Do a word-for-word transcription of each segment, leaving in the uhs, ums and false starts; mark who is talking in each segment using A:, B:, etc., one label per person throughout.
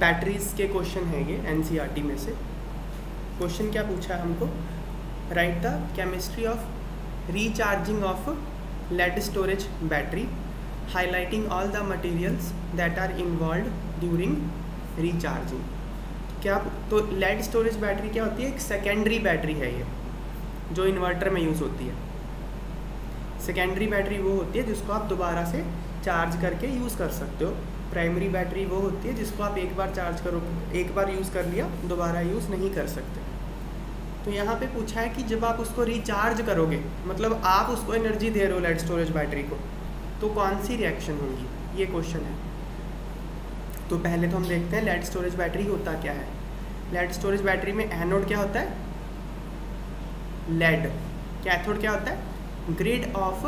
A: Batteries के question है ये एनसीईआरटी में से। क्वेश्चन क्या पूछा है हमको, write the chemistry of recharging of lead storage battery highlighting all the materials that are involve during recharging. क्या तो लेड स्टोरेज बैटरी क्या होती है, एक सेकेंडरी बैटरी है ये जो इन्वर्टर में यूज़ होती है। सेकेंडरी बैटरी वो होती है जिसको आप दोबारा से चार्ज करके यूज़ कर सकते हो। प्राइमरी बैटरी वो होती है जिसको आप एक बार चार्ज करो, एक बार यूज़ कर लिया दोबारा यूज़ नहीं कर सकते। तो यहाँ पे पूछा है कि जब आप उसको रिचार्ज करोगे, मतलब आप उसको एनर्जी दे रहे हो लेड स्टोरेज बैटरी को, तो कौन सी रिएक्शन होगी, ये क्वेश्चन है। तो पहले तो हम देखते हैं लेड स्टोरेज बैटरी होता क्या है। लेड स्टोरेज बैटरी में एनोड क्या होता है, लेड। कैथोड क्या होता है, grid of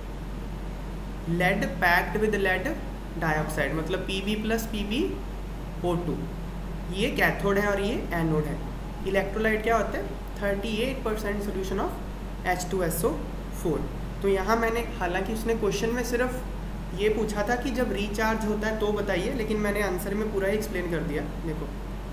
A: lead packed with lead dioxide, मतलब PB plus PB O two. ये कैथोड है और ये एनोड है। इलेक्ट्रोलाइट क्या होता है, अड़तीस percent solution of H two S O four. तो यहाँ मैंने, हालांकि उसने क्वेश्चन में सिर्फ ये पूछा था कि जब रिचार्ज होता है तो बताइए, लेकिन मैंने आंसर में पूरा ही एक्सप्लेन कर दिया। देखो,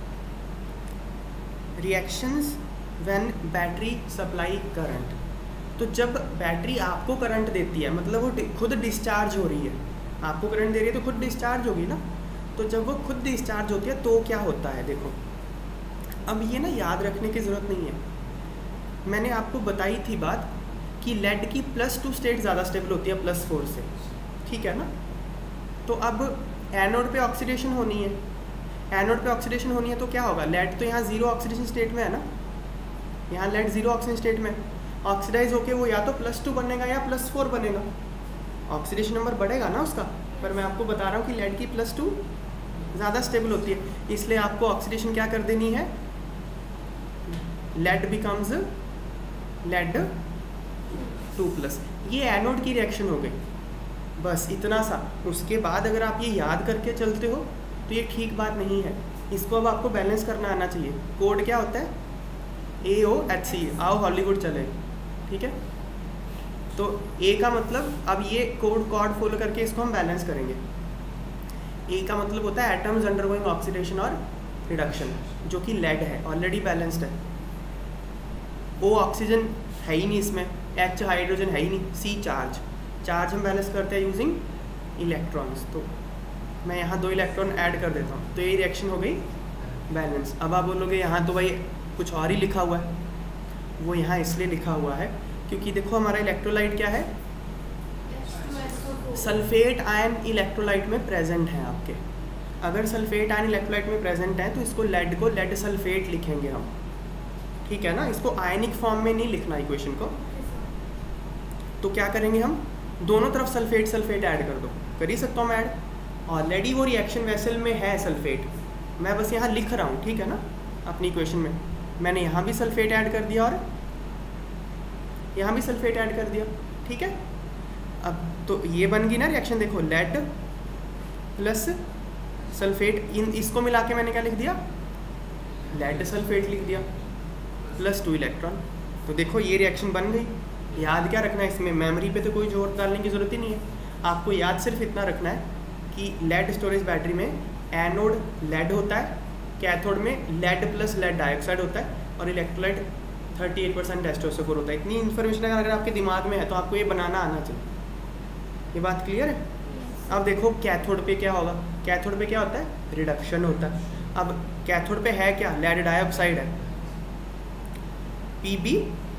A: reactions when battery supply current. तो जब बैटरी आपको करंट देती है, मतलब वो खुद डिस्चार्ज हो रही है, आपको करंट दे रही है तो खुद डिस्चार्ज होगी ना। तो जब वो खुद डिस्चार्ज होती है तो क्या होता है, देखो अब ये ना याद रखने की ज़रूरत नहीं है। मैंने आपको बताई थी बात कि लेड की प्लस टू स्टेट ज़्यादा स्टेबल होती है प्लस फोर से, ठीक है ना। तो अब एनोड पे ऑक्सीडेशन होनी है, एनोड पे ऑक्सीडेशन होनी है तो क्या होगा, लेड तो यहाँ जीरो ऑक्सीडेशन स्टेट में है ना, यहाँ लेड जीरो ऑक्सीडेशन स्टेट में, ऑक्सीडाइज होके वो या तो प्लस टू बनेगा या प्लस फोर बनेगा, ऑक्सीडेशन नंबर बढ़ेगा ना उसका। पर मैं आपको बता रहा हूँ कि लेड की प्लस टू ज़्यादा स्टेबल होती है, इसलिए आपको ऑक्सीडेशन क्या कर देनी है, lead becomes lead two plus. ये एनोड की रिएक्शन हो गई, बस इतना सा। उसके बाद अगर आप ये याद करके चलते हो तो ये ठीक बात नहीं है, इसको अब आपको बैलेंस करना आना चाहिए। कोड क्या होता है, ए ओ एच सी, आओ हॉलीवुड चले, ठीक है। तो ए का मतलब, अब ये कोड कॉर्ड फॉलो करके इसको हम बैलेंस करेंगे। ए का मतलब होता है एटम्स अंडरगोइंग ऑक्सीडेशन और रिडक्शन, जो कि लेड है, ऑलरेडी बैलेंस्ड है। ओ ऑक्सीजन है ही नहीं इसमें, एच हाइड्रोजन है ही नहीं, सी चार्ज, चार्ज हम बैलेंस करते हैं यूजिंग इलेक्ट्रॉन्स। तो मैं यहाँ दो इलेक्ट्रॉन ऐड कर देता हूँ, तो ये रिएक्शन हो गई बैलेंस। अब आप बोलोगे यहाँ तो भाई कुछ और ही लिखा हुआ है, वो यहाँ इसलिए लिखा हुआ है क्योंकि देखो हमारा इलेक्ट्रोलाइट क्या है, सल्फेट आयन इलेक्ट्रोलाइट में प्रेजेंट है आपके। अगर सल्फेट आयन इलेक्ट्रोलाइट में प्रेजेंट है तो इसको लेड को लेड सल्फेट लिखेंगे हम, ठीक है ना। इसको आयनिक फॉर्म में नहीं लिखना इक्वेशन को। तो क्या करेंगे हम, दोनों तरफ सल्फेट सल्फेट ऐड कर दो, कर ही सकता हूँ मैं ऐड, ऑलरेडी वो रिएक्शन वेसल में है सल्फेट, मैं बस यहाँ लिख रहा हूँ, ठीक है ना। अपनी इक्वेशन में मैंने यहाँ भी सल्फेट ऐड कर दिया और यहाँ भी सल्फेट ऐड कर दिया, ठीक है। अब तो ये बन गई ना रिएक्शन, देखो लेड प्लस सल्फेट, इन इसको मिला के मैंने क्या लिख दिया, लेड सल्फेट लिख दिया, प्लस टू इलेक्ट्रॉन। तो देखो ये रिएक्शन बन गई। याद क्या रखना है इसमें, मेमोरी पे तो कोई जोर डालने की ज़रूरत ही नहीं है, आपको याद सिर्फ इतना रखना है कि लेड स्टोरेज बैटरी में एनोड लेड होता है, कैथोड में लेड प्लस लेड डाइऑक्साइड होता है, और इलेक्ट्रोलाइट अड़तीस percent H two S O four होता है। इतनी इन्फॉर्मेशन अगर आपके दिमाग में है तो आपको ये बनाना आना चाहिए। ये बात क्लियर है। अब देखो कैथोड पे क्या होगा, कैथोड पे क्या होता है, रिडक्शन होता है। अब कैथोड पे है क्या, लेड डाइऑक्साइड है, पी बी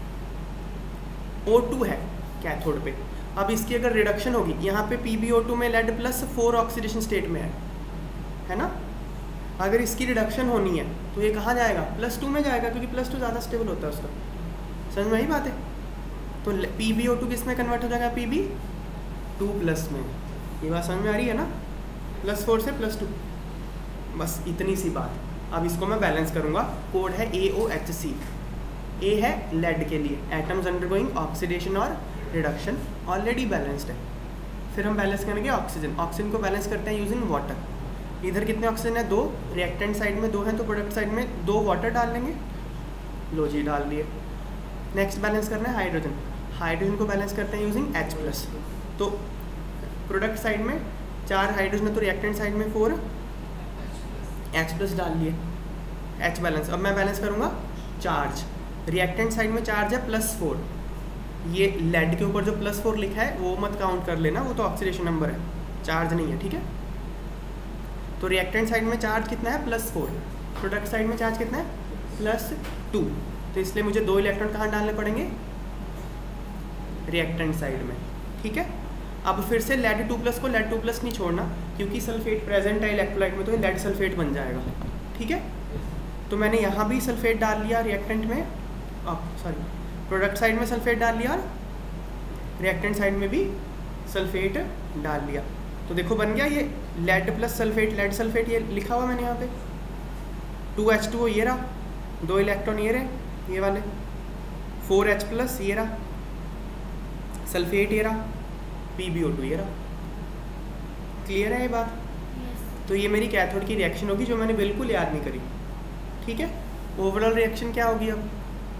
A: ओ टू है कैथोड पे। अब इसकी अगर रिडक्शन होगी, यहाँ पे पी बी ओ टू में lead plus four oxidation state में है, है ना। अगर इसकी रिडक्शन होनी है तो ये कहाँ जाएगा, प्लस टू में जाएगा, क्योंकि प्लस टू ज़्यादा स्टेबल होता है उसका। समझ में आई बात है। तो पी बी ओ टू किस में कन्वर्ट हो जाएगा, पी बी टू प्लस में। ये बात समझ में आ रही है ना, प्लस फोर से प्लस टू, बस इतनी सी बात। अब इसको मैं बैलेंस करूँगा, कोड है ए ओ एच सी। ए है लेड के लिए, एटम्स अंडरगोइंग ऑक्सीडेशन और रिडक्शन, ऑलरेडी बैलेंस्ड है। फिर हम बैलेंस करेंगे ऑक्सीजन, ऑक्सीजन को बैलेंस करते हैं यूजिंग वाटर। इधर कितने ऑक्सीजन है, दो, रिएक्टेंट साइड में दो हैं तो प्रोडक्ट साइड में दो वाटर डाल लेंगे, लो जी डाल दिए। नेक्स्ट बैलेंस करना है हाइड्रोजन, हाइड्रोजन को बैलेंस करते हैं यूजिंग H प्लस। तो प्रोडक्ट साइड में चार हाइड्रोजन है तो रिएक्टेंट साइड में फोर एच प्लस डाल लिए, एच बैलेंस। अब मैं बैलेंस करूँगा चार्ज, रिएक्टेंट साइड में चार्ज है प्लस फोर, ये लेड के ऊपर जो प्लस फोर लिखा है वो मत काउंट कर लेना, वो तो ऑक्सीडेशन नंबर है, चार्ज नहीं है, ठीक है। तो रिएक्टेंट साइड में चार्ज कितना है प्लस फोर, प्रोडक्ट साइड में चार्ज कितना है प्लस टू, तो इसलिए मुझे दो इलेक्ट्रॉन कहाँ डालने पड़ेंगे, रिएक्टेंट साइड में, ठीक है। अब फिर से लेड टू प्लस को लेड टू प्लस नहीं छोड़ना, क्योंकि सल्फेट प्रेजेंट है इलेक्ट्रोलाइट में, तो ये लेड सल्फेट बन जाएगा, ठीक है। तो मैंने यहाँ भी सल्फेट डाल लिया रिएक्टेंट में, सॉरी प्रोडक्ट साइड में सल्फेट डाल लिया और रिएक्टेंट साइड में भी सल्फेट डाल लिया। तो देखो बन गया ये lead plus sulphate, lead sulphate ये लिखा हुआ मैंने यहाँ पे, टू एच टू ये रहा, दो इलेक्ट्रॉन ये रहे ये वाले, फोर एच प्लस ये रहा, सल्फेट ये रहा, पी बी ओ टू ये रहा। क्लियर है ये बात? yes. तो ये मेरी कैथोड की रिएक्शन होगी जो मैंने बिल्कुल याद नहीं करी, ठीक है। ओवरऑल रिएक्शन क्या होगी, अब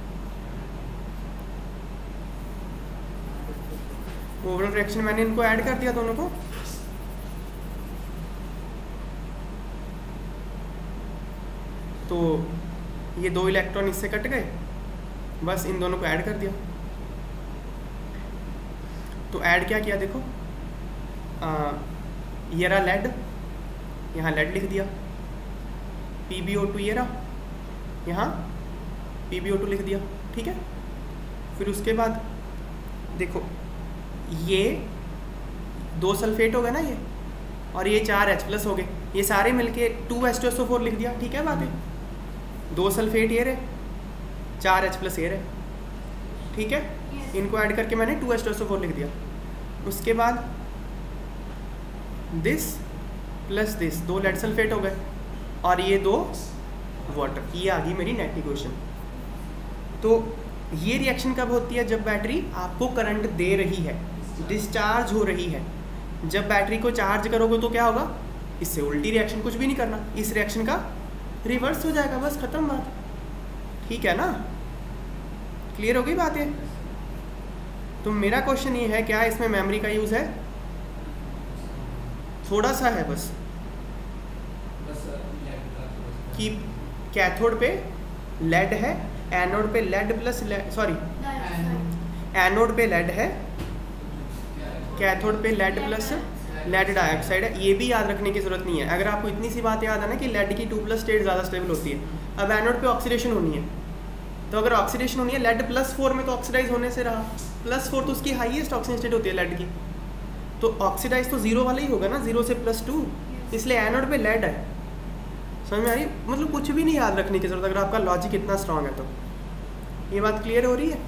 A: ओवरऑल रिएक्शन मैंने इनको ऐड कर दिया दोनों को, तो ये दो इलेक्ट्रॉन इससे कट गए, बस इन दोनों को ऐड कर दिया। तो ऐड क्या किया देखो, आ, ये रहा लेड, यहाँ लेड लिख दिया, पी बी ओ टू ये रहा, यहाँ पी बी ओ टू लिख दिया, ठीक है। फिर उसके बाद देखो ये दो सल्फेट हो गए ना ये, और ये चार एच प्लस हो गए, ये सारे मिलके two H two S O four लिख दिया, ठीक है बात है। दो सल्फेट ये रहे, चार एच प्लस ये रहे, ठीक है। yes. इनको ऐड करके मैंने two H two S O four लिख दिया। उसके बाद दिस प्लस दिस, दो लेड सल्फेट हो गए, और ये दो वाटर, ये आ गई मेरी नेट इक्वेशन। तो ये रिएक्शन कब होती है, जब बैटरी आपको करंट दे रही है, डिस्चार्ज हो रही है। जब बैटरी को चार्ज करोगे तो क्या होगा, इससे उल्टी रिएक्शन, कुछ भी नहीं करना, इस रिएक्शन का रिवर्स हो जाएगा, बस खत्म बात, ठीक है ना। क्लियर हो गई बात है? तो मेरा क्वेश्चन ये है, क्या इसमें मेमोरी का यूज़ है? थोड़ा सा है बस, कि कैथोड पे लेड है, एनोड पे लेड प्लस सॉरी एनोड पे लेड है, कैथोड पे लेड प्लस लेड डाइऑक्साइड है। ये भी याद रखने की जरूरत नहीं है, अगर आपको इतनी सी बात याद है ना कि लेड की टू प्लस स्टेट ज़्यादा स्टेबल होती है। अब एनोड पे ऑक्सीडेशन होनी है, तो अगर ऑक्सीडेशन होनी है लेड प्लस फोर में, तो ऑक्सीडाइज होने से रहा, प्लस फोर तो उसकी हाईएस्ट ऑक्सीजन स्टेट होती है लेड की, तो ऑक्सीडाइज तो जीरो वाला ही होगा ना, जीरो से प्लस टू, इसलिए एनोड पे लेड है। समझ में आ रही? मतलब कुछ भी नहीं याद रखने की जरूरत, अगर आपका लॉजिक इतना स्ट्रांग है तो। ये बात क्लियर हो रही है?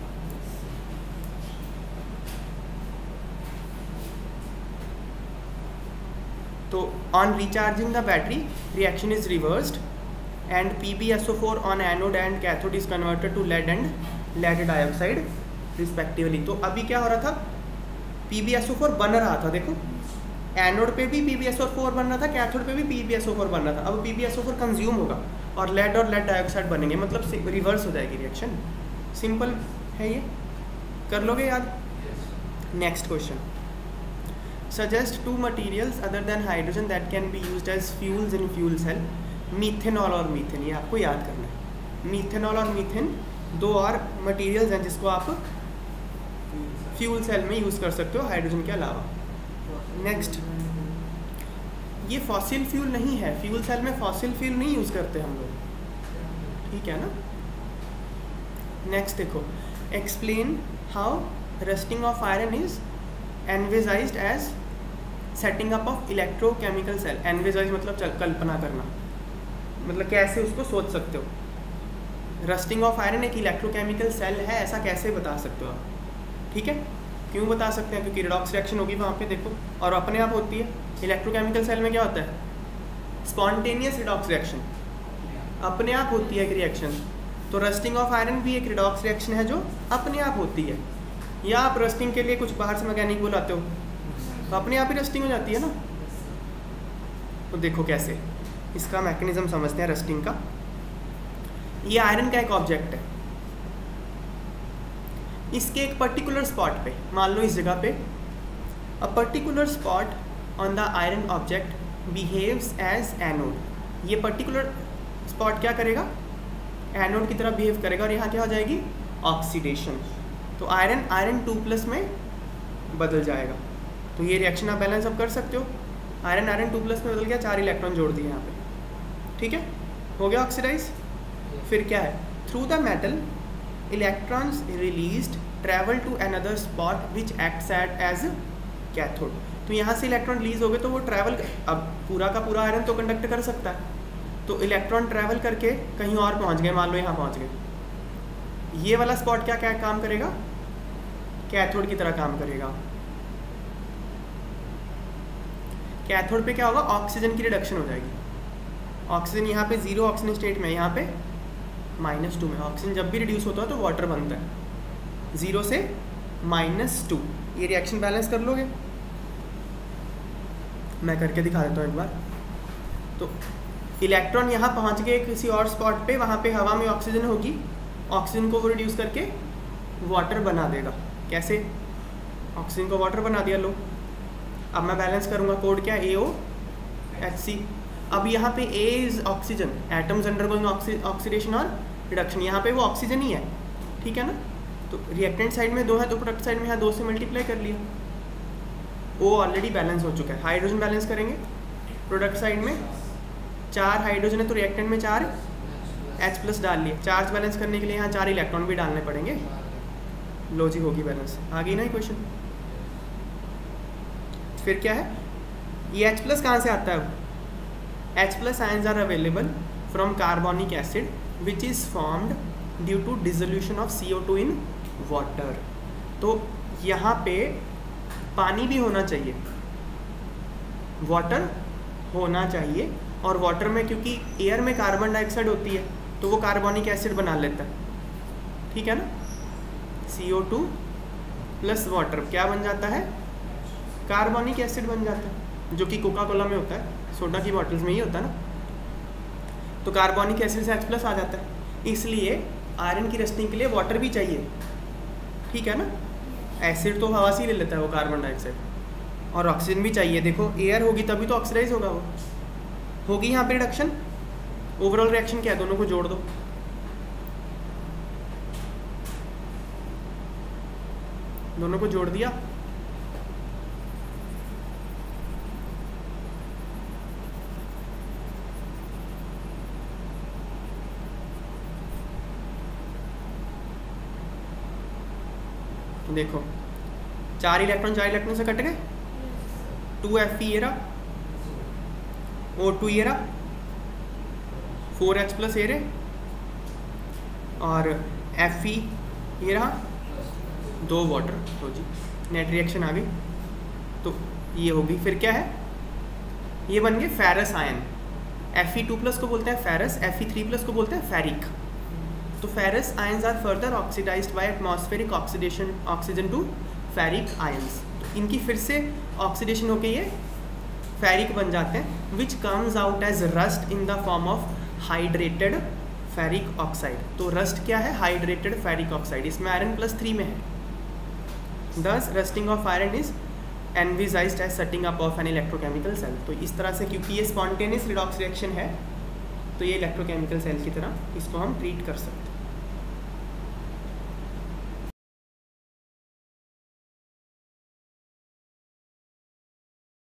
A: तो on recharging the battery reaction is reversed and P B S O four on anode and cathode is converted to lead and lead dioxide respectively. तो अभी क्या हो रहा था, P B S O four बन रहा था, देखो एनोड पे भी P B S O four बन रहा था, कैथोड पे भी P B S O four बन रहा था। अब P B S O four consume होगा और लेड और लेड डाइऑक्साइड बनेंगे, मतलब रिवर्स हो जाएगी रिएक्शन। सिंपल है ये, कर लोगे याद? Next question, suggest two materials other than hydrogen that can be used as fuels in fuel cell. Methanol और मीथेन, ये आपको याद करना है। मीथेनॉल और मीथेन दो और मटीरियल्स हैं जिसको आप फ्यूल सेल में यूज़ कर सकते हो हाइड्रोजन के अलावा। नेक्स्ट, ये फॉसिल फ्यूल नहीं है, फ्यूल सेल में फॉसिल फ्यूल नहीं यूज़ करते हम लोग, ठीक है ना। नेक्स्ट देखो, explain how rusting of iron is envisaged as setting up of electrochemical cell. Envisage मतलब कल्पना करना, मतलब कैसे उसको सोच सकते हो। रस्टिंग ऑफ आयरन एक इलेक्ट्रोकेमिकल सेल है, ऐसा कैसे बता सकते हो आप, ठीक है। क्यों बता सकते हैं? क्योंकि रिडॉक्स रिएक्शन होगी वहाँ पे, देखो, और अपने आप होती है। इलेक्ट्रोकेमिकल सेल में क्या होता है, स्पॉन्टेनियस रिडॉक्स रिएक्शन, अपने आप होती है एक रिएक्शन। तो रस्टिंग ऑफ आयरन भी एक रिडॉक्स रिएक्शन है जो अपने आप होती है। या आप रस्टिंग के लिए कुछ बाहर से मैकेनिक बुलाते हो तो अपने आप ही रस्टिंग हो जाती है ना। तो देखो कैसे, इसका मैकेनिज्म समझते हैं रस्टिंग का। ये आयरन का एक ऑब्जेक्ट है, इसके एक पर्टिकुलर स्पॉट पे, मान लो इस जगह पे, a particular spot on the iron object behaves as anode. ये पर्टिकुलर स्पॉट क्या करेगा, एनोड की तरह बिहेव करेगा और यहाँ क्या हो जाएगी, ऑक्सीडेशन। तो आयरन आयरन टू प्लस में बदल जाएगा। तो ये रिएक्शन आप बैलेंस अब कर सकते हो, आयरन आयरन टू प्लस में बदल गया, चार इलेक्ट्रॉन जोड़ दिए यहाँ पे, ठीक है, हो गया ऑक्सीडाइज। फिर क्या है, through the metal electrons released travel to another spot which acts at as cathode. तो यहाँ से इलेक्ट्रॉन रिलीज हो गए तो वो ट्रैवल, अब पूरा का पूरा आयरन तो कंडक्ट कर सकता है, तो इलेक्ट्रॉन ट्रैवल करके कहीं और पहुँच गए, मान लो यहाँ पहुँच गए, ये वाला स्पॉट क्या क्या काम करेगा, कैथोड की तरह काम करेगा। कैथोड पे क्या होगा, ऑक्सीजन की रिडक्शन हो जाएगी। ऑक्सीजन यहाँ पे जीरो ऑक्सीजन स्टेट में, यहाँ पे माइनस टू में। ऑक्सीजन जब भी रिड्यूस होता है तो वाटर बनता है, जीरो से माइनस टू। ये रिएक्शन बैलेंस कर लोगे, मैं करके दिखा देता हूँ एक बार। तो इलेक्ट्रॉन यहाँ पहुँच गए किसी और स्पॉट पे, वहाँ पे हवा में ऑक्सीजन होगी, ऑक्सीजन को वो रिड्यूस करके वाटर बना देगा। कैसे, ऑक्सीजन को वाटर बना दिया, लो अब मैं बैलेंस करूँगा, कोड क्या, ए ओ एच सी। अब यहाँ पे A is oxygen, atoms undergoing oxidation और रिडक्शन, यहाँ पे वो ऑक्सीजन ही है, ठीक है ना। तो रिएक्टेंट साइड में दो है तो प्रोडक्ट साइड में यहाँ दो से मल्टीप्लाई कर लिया, वो ऑलरेडी बैलेंस हो चुका है। हाइड्रोजन बैलेंस करेंगे, प्रोडक्ट साइड में चार हाइड्रोजन है तो रिएक्टेंट में चार एच प्लस डाल लिए। चार्ज बैलेंस करने के लिए यहाँ चार इलेक्ट्रॉन भी डालने पड़ेंगे, लो जी होगी बैलेंस, आ गई ना इक्वेशन। फिर क्या है, ये H प्लस कहाँ से आता है, H plus ions are available from carbonic acid which is formed due to dissolution of C O two in water. तो यहाँ पे पानी भी होना चाहिए, वाटर होना चाहिए, और वाटर में क्योंकि एयर में कार्बन डाइऑक्साइड होती है तो वो कार्बोनिक एसिड बना लेता है, ठीक है ना। C O two plus water क्या बन जाता है, कार्बोनिक एसिड बन जाता है, जो कि कोका कोला में होता है, सोडा की बॉटल्स में ही होता है ना। तो कार्बोनिक एसिड से H प्लस आ जाता है, इसलिए आयरन की रस्टिंग के लिए वाटर भी चाहिए, ठीक है ना। एसिड तो हवा से ही ले लेता है वो कार्बन डाइऑक्साइड, और ऑक्सीजन भी चाहिए। देखो एयर होगी तभी तो ऑक्सीडाइज होगा, वो होगी यहाँ पे रिडक्शन। ओवरऑल रिएक्शन क्या है, दोनों को जोड़ दो, दोनों को जोड़ दिया, देखो चार इलेक्ट्रॉन चार इलेक्ट्रॉन से कट गए, टू एफ ई ये रहा, ओ टू ये रहा, फोर एच प्लस ये रहे, और एफ ई ये रहा, दो वाटर, तो जी नेट रिएक्शन आ गई। तो ये होगी, फिर क्या है, ये बन गए ferrous ion. F E two plus को बोलते हैं ferrous, F E three plus को बोलते हैं फेरिक। तो ferrous ions are further oxidised by atmospheric oxidation oxygen to ferric ions. तो इनकी फिर से ऑक्सीडेशन होके ये फेरिक बन जाते हैं, which comes out as rust in the form of hydrated ferric oxide. तो रस्ट क्या है, हाइड्रेटेड फेरिक ऑक्साइड, इसमें आयरन प्लस थ्री में है। Thus rusting of iron is envisaged as setting up of an electrochemical cell. तो इस तरह से, क्योंकि ये स्पॉन्टेनियस रिडॉक्स रिएक्शन है, तो ये इलेक्ट्रोकेमिकल सेल की तरह इसको हम ट्रीट कर सकते हैं।